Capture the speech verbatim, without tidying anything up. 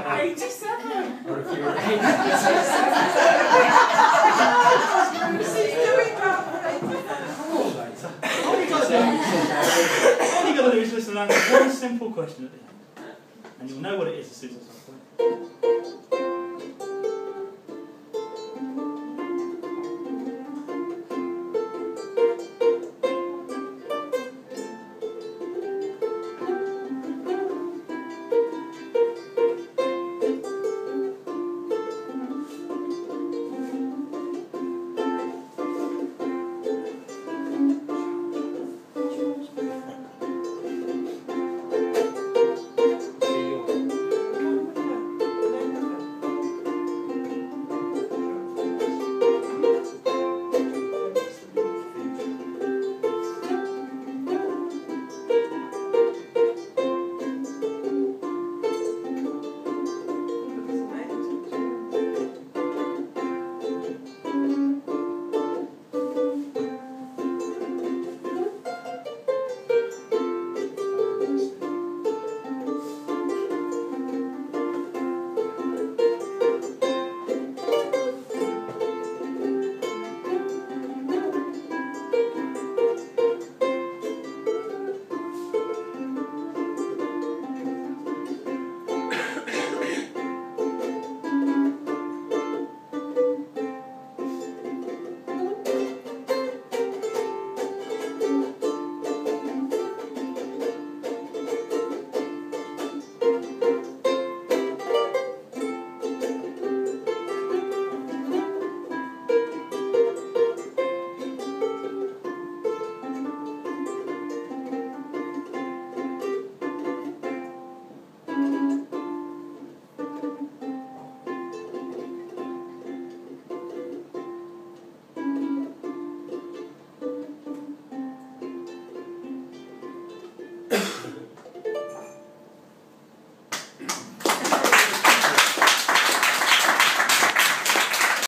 eighty-seven. Or if you're She's doing that. All you got to do, all you got to do is listen and answer one simple question at the end, and you'll know what it is as soon as I start playing.